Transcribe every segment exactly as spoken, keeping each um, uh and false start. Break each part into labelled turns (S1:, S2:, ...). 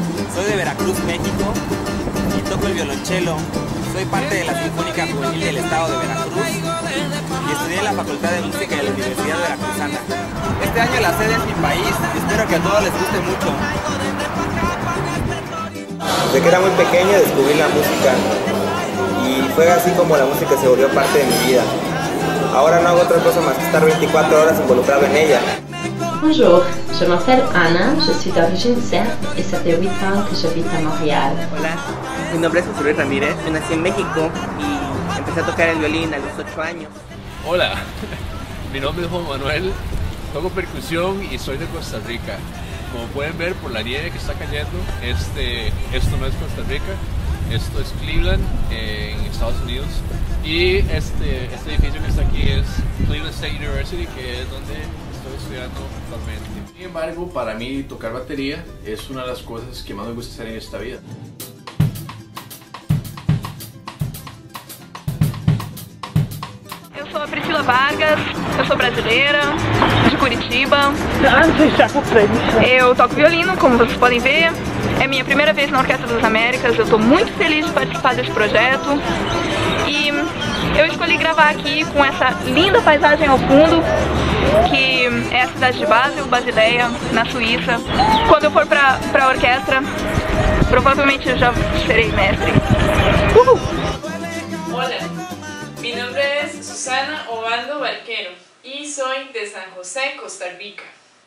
S1: Soy de Veracruz, México, y toco el violonchelo. Soy parte de la Sinfónica Juvenil del Estado de Veracruz y estudié en la Facultad de Música de la Universidad Veracruzana. Este año la sede es mi país y espero que a todos les guste mucho.
S2: Desde que era muy pequeño descubrí la música y fue así como la música se volvió parte de mi vida. Ahora no hago otra cosa más que estar veinticuatro horas involucrado en ella.
S3: Bonjour, je m'appelle Anna, je suis d'origine serbe et ça fait huit ans que j'habite à Montréal.
S4: Hola, mi nombre es José Luis Ramírez, yo nací en México y empecé a tocar el violín a los ocho años.
S5: Hola, mi nombre es Juan Manuel, toco percusión y soy de Costa Rica. Como pueden ver por la nieve que está cayendo, este, esto no es Costa Rica, esto es Cleveland, eh, en Estados Unidos. Y este, este edificio que está aquí es Cleveland State University, que es donde estoy estudiando actualmente. Sin embargo, para mí tocar batería es una de las cosas que más me gusta hacer en esta vida.
S6: Eu sou a Priscila Vargas, eu sou brasileira, de Curitiba. Eu toco violino, como vocês podem ver. É minha primeira vez na Orquestra das Américas, eu estou muito feliz de participar desse projeto. E eu escolhi gravar aqui com essa linda paisagem ao fundo, que é a cidade de Basel, Basileia, na Suíça. Quando eu for para a orquestra, provavelmente eu já serei mestre. Uhul!
S7: Hola, mi nombre es Susana Obando Barquero y soy de San José, Costa Rica.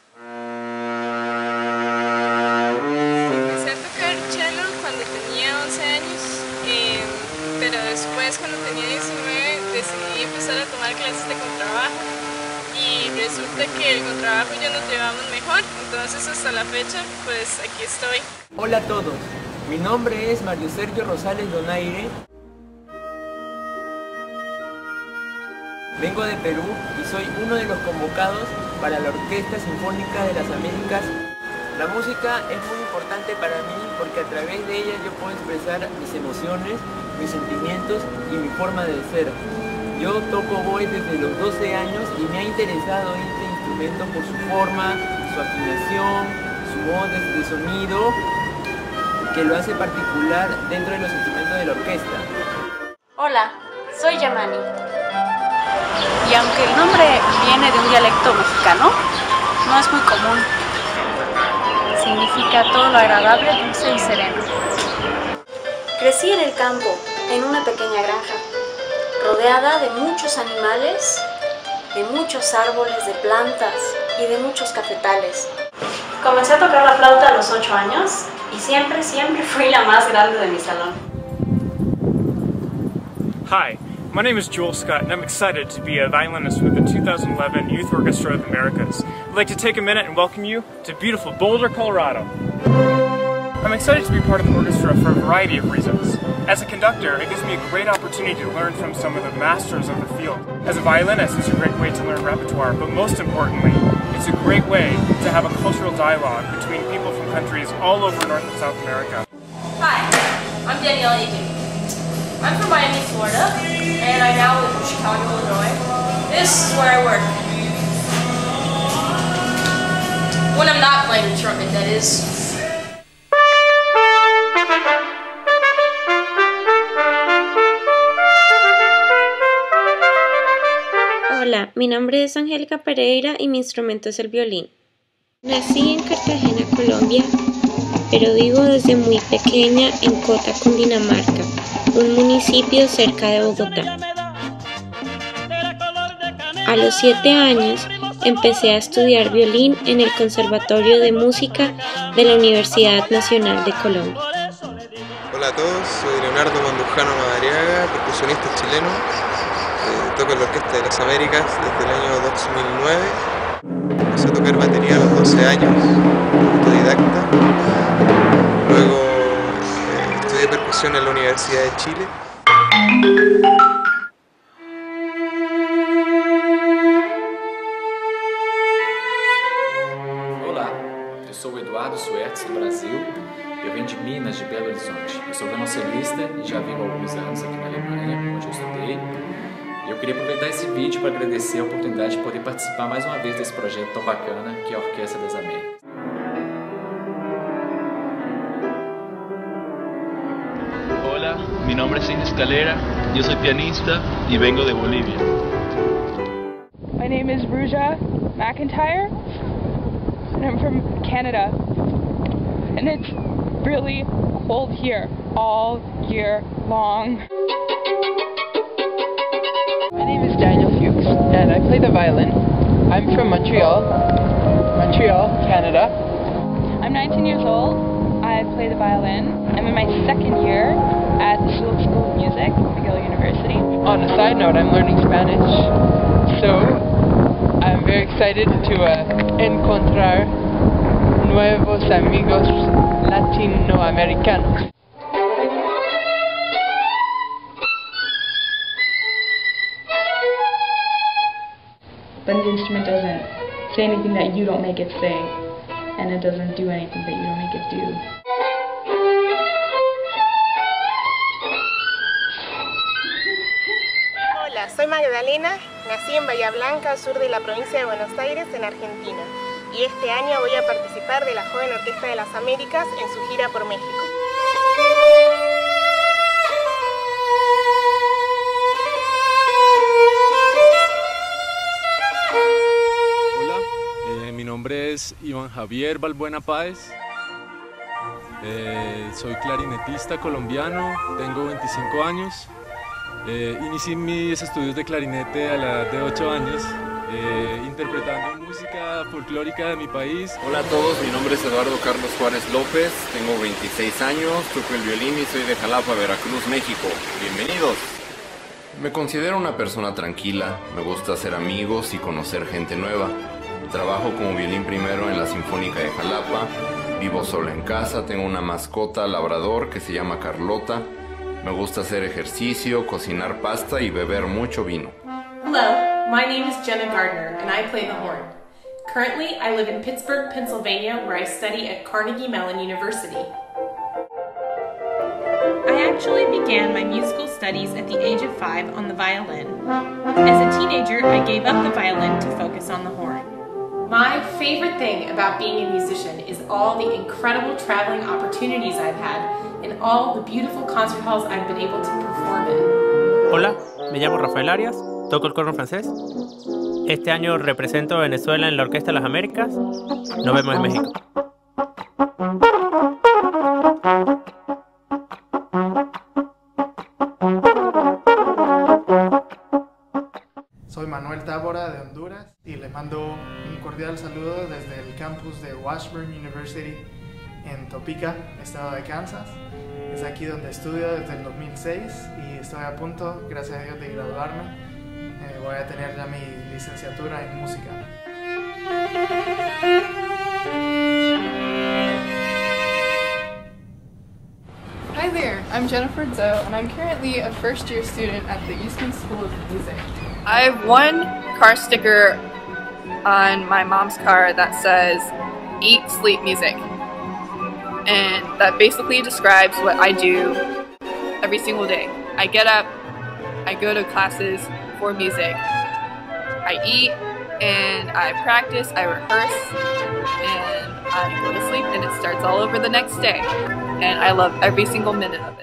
S7: Empecé a tocar cello cuando tenía once años, eh, pero después cuando tenía diecinueve decidí empezar a tomar clases de contrabajo y resulta que el contrabajo ya nos llevamos mejor, entonces hasta la fecha pues aquí estoy.
S8: Hola a todos, mi nombre es Mario Sergio Rosales Donaire. Vengo de Perú y soy uno de los convocados para la Orquesta Sinfónica de las Américas. La música es muy importante para mí porque a través de ella yo puedo expresar mis emociones, mis sentimientos y mi forma de ser. Yo toco voz desde los doce años y me ha interesado este instrumento por su forma, su afinación, su voz de sonido, que lo hace particular dentro de los instrumentos de la orquesta.
S9: Hola, soy Yamani. Y aunque el nombre viene de un dialecto mexicano, no es muy común. Significa todo lo agradable, dulce y sereno.
S10: Crecí en el campo, en una pequeña granja, rodeada de muchos animales, de muchos árboles, de plantas y de muchos cafetales. Comencé a tocar la flauta a los ocho años y siempre, siempre fui la más grande de mi salón.
S11: Hi. My name is Joel Scott and I'm excited to be a violinist with the two thousand eleven Youth Orchestra of the Americas. I'd like to take a minute and welcome you to beautiful Boulder, Colorado. I'm excited to be part of the orchestra for a variety of reasons. As a conductor, it gives me a great opportunity to learn from some of the masters of the field. As a violinist, it's a great way to learn repertoire, but most importantly, it's a great way to have a cultural dialogue between people from countries all over North and South America.
S12: Hi, I'm Danielle Aiken. I'm from Miami, Florida, and I now live in Chicago, Illinois. This is where I work. When I'm not playing the trumpet, that is.
S13: Hola, mi nombre es Angélica Pereira y mi instrumento es el violín. Nací en Cartagena, Colombia, pero vivo desde muy pequeña en Cota, Cundinamarca, un municipio cerca de Bogotá. A los siete años empecé a estudiar violín en el Conservatorio de Música de la Universidad Nacional de Colombia.
S14: Hola a todos, soy Leonardo Mandujano Madariaga, percusionista chileno. Eh, toco en la Orquesta de las Américas desde el año dos mil nueve. Empecé a tocar batería a los doce años, autodidacta. Luego eh, estudié percusión en la Universidad de Chile.
S15: Olá, eu sou o Eduardo Suertes, do Brasil. Eu venho de Minas, de Belo Horizonte. Eu sou violoncelista e já vivo há alguns anos aqui na Alemanha, onde eu estudei. E eu queria aproveitar esse vídeo para agradecer a oportunidade de poder participar mais uma vez desse projeto tão bacana que é a Orquestra das Américas.
S16: Hola, mi nombre es Inés Escalera, yo soy pianista y vengo de Bolivia.
S6: My name is Ruja McIntyre, and I'm from Canada. And it's really cold here all year long. My name is Daniel Fuchs, and I play the violin. I'm from Montreal, Montreal, Canada. I'm nineteen years old. I play the violin. I'm in my second year at the School of Music, McGill University. On a side note, I'm learning Spanish, so I'm very excited to uh, encontrar nuevos amigos latinoamericanos.
S17: But the instrument doesn't say anything that you don't make it say, and it doesn't do anything that you don't make it do.
S18: Hola, soy Magdalena, nací en Bahía Blanca, al sur de la provincia de Buenos Aires, en Argentina. Y este año voy a participar de la Joven Orquesta de las Américas en su gira por México.
S19: Mi nombre es Iván Javier Balbuena Páez, eh, soy clarinetista colombiano, tengo veinticinco años, eh, inicié mis estudios de clarinete a la edad de ocho años, eh, interpretando música folclórica de mi país.
S20: Hola a todos, mi nombre es Eduardo Carlos Juárez López, tengo veintiséis años, toco el violín y soy de Jalapa, Veracruz, México. Bienvenidos. Me considero una persona tranquila, me gusta hacer amigos y conocer gente nueva. Trabajo como violín primero en la Sinfónica de Jalapa, vivo solo en casa, tengo una mascota labrador que se llama Carlota, me gusta hacer ejercicio, cocinar pasta y beber mucho vino.
S21: Hello, my name is Jenna Gardner and I play the horn. Currently, I live in Pittsburgh, Pennsylvania, where I study at Carnegie Mellon University.
S22: I actually began my musical studies at the age of five on the violin. As a teenager, I gave up the violin to focus on the horn.
S21: My favorite thing about being a musician is all the incredible traveling opportunities I've had and all the beautiful concert halls I've been able to perform in.
S23: Hola, me llamo Rafael Arias, toco el corno francés. Este año represento a Venezuela en la Orquesta de las Américas. Nos vemos en México.
S24: Soy Manuel Tábora de Honduras y les mando un cordial saludo desde el campus de Washburn University en Topeka, estado de Kansas. Es aquí donde estudio desde el dos mil seis y estoy a punto, gracias a Dios, de graduarme. Eh, voy a tener ya mi licenciatura en música.
S25: Hi there, I'm Jennifer Zoe and I'm currently a first year student at the Eastman School of Music.
S26: I have one car sticker on my mom's car that says Eat, Sleep, Music. And that basically describes what I do every single day. I get up, I go to classes for music, I eat, and I practice, I rehearse, and I go to sleep, and it starts all over the next day. And I love every single minute of it.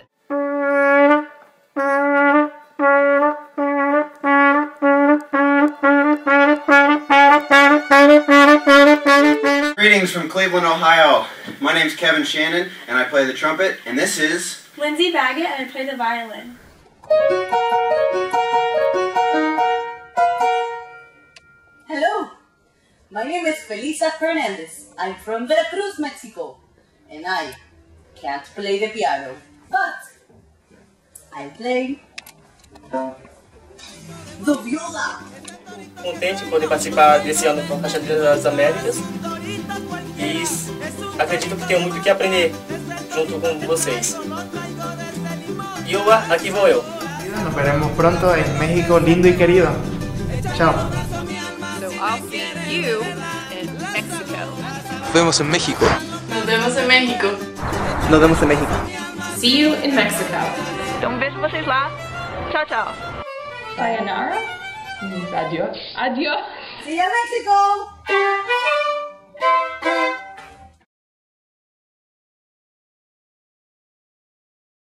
S27: Greetings from Cleveland, Ohio. My name's Kevin Shannon, and I play the trumpet, and this is...
S28: Lindsay Baggett, and I play the violin.
S29: Hello, my name is Felisa Fernandez. I'm from Veracruz, Mexico, and I can't play the piano, but I play the viola.
S30: Contente de poder participar desse ano com a Orquestra das Américas e acredito que tenho muito o que aprender junto com vocês. Y yo, aquí voy yo.
S24: Nos veremos pronto en México lindo y querido. Chao.
S26: So I'll see you in Mexico.
S14: Nos vemos en México.
S28: Nos vemos en México.
S4: Nos vemos en México.
S21: See you in Mexico.
S6: Então vejo vocês lá. Tchau, tchau.
S17: Sayonara means adiós.
S6: Adiós.
S29: See you in Mexico.